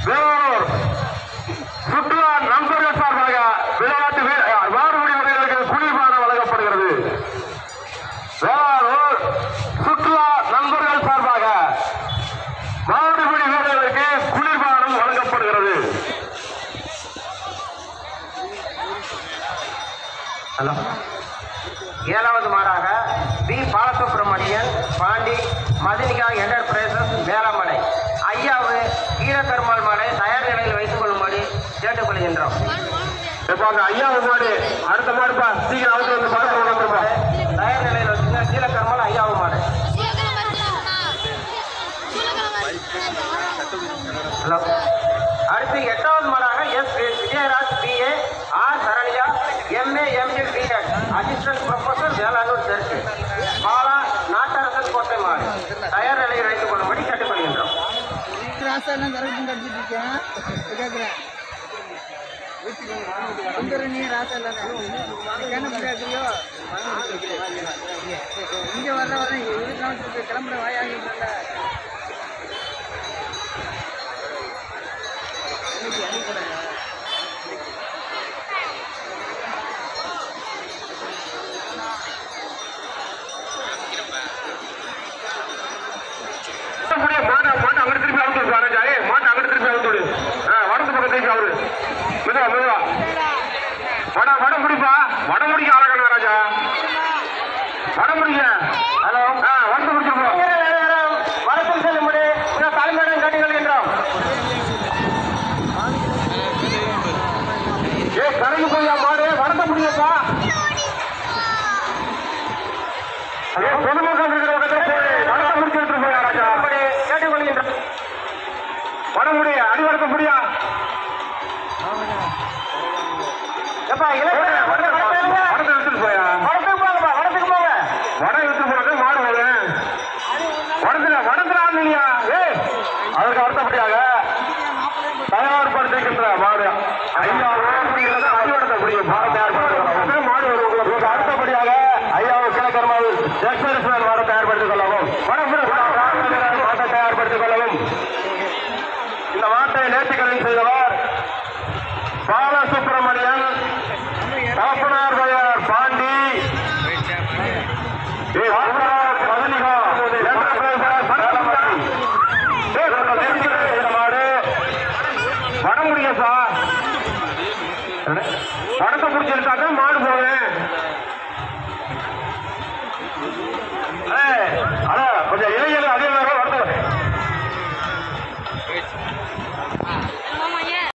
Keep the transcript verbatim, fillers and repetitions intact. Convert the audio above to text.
வேலூர் சுற்றுலா நண்பர்கள் சார்பாக விளையாட்டு மாடுபிடி வீரர்களுக்கு குளிர்பானம் வழங்கப்படுகிறது. வேலூர் சுற்றுலா நண்பர்கள் சார்பாக மாடுபிடி வீரர்களுக்கு குளிர்பானம் வழங்கப்படுகிறது. ஹலோ. ஏழாவது மாடாக பி பாலசுப்ரமணியன் பாண்டி மதினிகா என்டர்பிரைசஸ் வேளாமடை ஐயாவு ஈரக்கருமாள் மாடை தயார் நிலையில் வைத்துக் கொள்ளும்படி கேட்டுக்கொள்கின்றோம். ஐயாவு மாடு அடுத்த மாடுப்பா சீக்கிரம் வந்து வந்து படத்தில் தயார் நிலையில் வச்சுங்க. கீழக்கருமாள் ஐயாவு மாடு. ஹலோ. அடுத்து எட்டாவது மாடாக S Vijayaraj BA R Saranya MA MA BTech assistant professor Velanur தெற்கு பாலா நாட்டரசன் கோட்டை மாடு தயார் நிலையில் வைத்துக் கொள்ளும்படி கேட்டுக்கொள்கின்றோம். இங்க வர்ற வர கிளம்புற வாயாங்க வணக்கம் செல்லும்படி தலைமையிடம் கேட்டுக்கொள்கின்றோம். ஏ கரைக்கு போயா மாடு வளர்த்த முடியுப்பா. பொதுமக்கள் இருக்கிற வளர்த்த முடிச்சு போயா ராஜா கேட்டுக்கொள்கின்றோம். வட முடிய அடி வளர்க்க முடியா